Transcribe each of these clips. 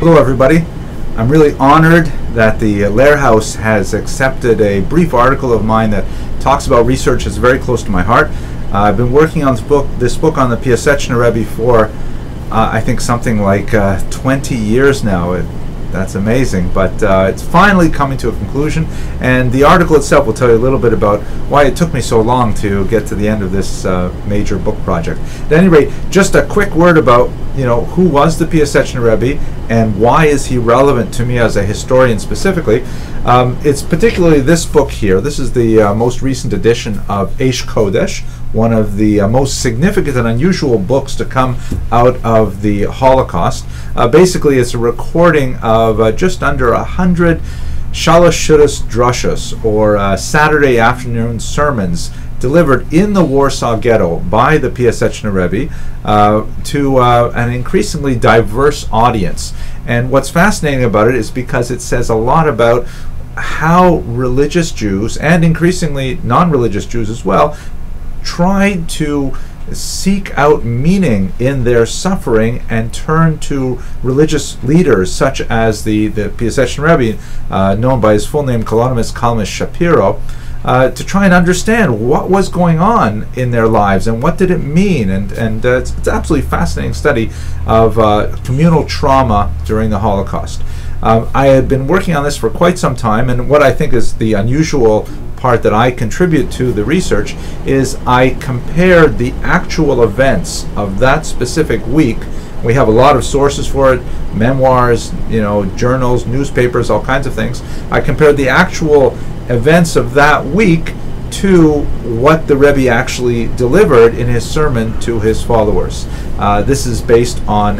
Hello everybody. I'm really honored that the Lehrhaus has accepted a brief article of mine that talks about research that's very close to my heart. I've been working on this book on the Piaseczno Rebbe for I think something like 20 years now. That's amazing, but it's finally coming to a conclusion, and the article itself will tell you a little bit about why it took me so long to get to the end of this major book project. At any rate, just a quick word about who was the Piaseczno Rebbe and why is he relevant to me as a historian specifically. It's particularly this book here. This is the most recent edition of Aish Kodesh, one of the most significant and unusual books to come out of the Holocaust. Basically, it's a recording of just under 100 Shalosh Shudas Drushos, or Saturday afternoon sermons, delivered in the Warsaw Ghetto by the Piaseczno Rebbe to an increasingly diverse audience. And what's fascinating about it is because it says a lot about how religious Jews, and increasingly non-religious Jews as well, tried to seek out meaning in their suffering and turn to religious leaders such as the Piaseczno Rebbe, known by his full name Kalonymus, Kalmish, Shapiro, to try and understand what was going on in their lives and what did it mean. And it's an absolutely fascinating study of communal trauma during the Holocaust. I had been working on this for quite some time, and what I think is the unusual part that I contribute to the research is I compared the actual events of that specific week. We have a lot of sources for it, memoirs, journals, newspapers, all kinds of things. I compared the actual events of that week to what the Rebbe actually delivered in his sermon to his followers. This is based on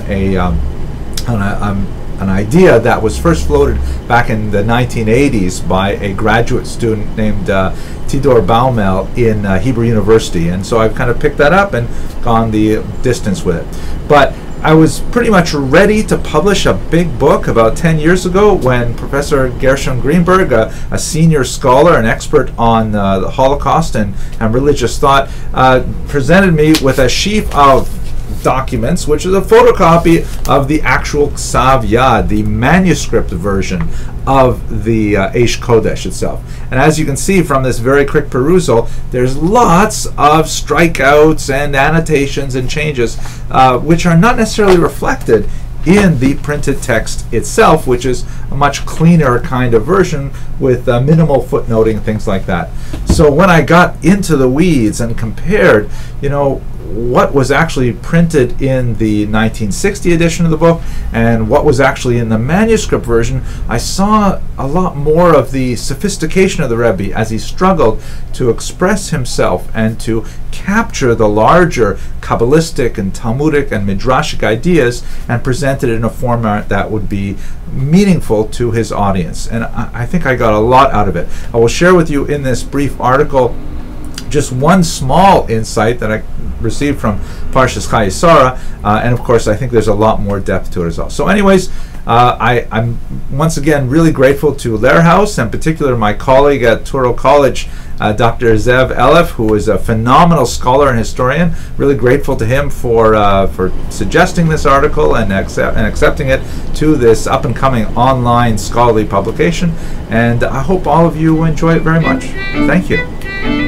an idea that was first floated back in the 1980s by a graduate student named Tidor Baumel in Hebrew University, and so I've kind of picked that up and gone the distance with it. But I was pretty much ready to publish a big book about 10 years ago when Professor Gershon Greenberg, a senior scholar and expert on the Holocaust and religious thought, presented me with a sheaf of documents, which is a photocopy of the actual Ksav Yad, the manuscript version of the Aish Kodesh itself. And as you can see from this very quick perusal, there's lots of strikeouts and annotations and changes which are not necessarily reflected in the printed text itself, which is a much cleaner kind of version with minimal footnoting, things like that. So when I got into the weeds and compared, what was actually printed in the 1960 edition of the book and what was actually in the manuscript version, I saw a lot more of the sophistication of the Rebbe as he struggled to express himself and to capture the larger Kabbalistic and Talmudic and Midrashic ideas and present it in a format that would be meaningful to his audience. And I think I got a lot out of it. I will share with you in this brief article just one small insight that I received from Parshas Chayei, and of course I think there's a lot more depth to it as well. So anyways, I'm once again really grateful to Lehrhaus, and in particular my colleague at Touro College, Dr. Zev Elef, who is a phenomenal scholar and historian. Really grateful to him for suggesting this article and accepting it to this up-and-coming online scholarly publication. And I hope all of you enjoy it very much. Thank you.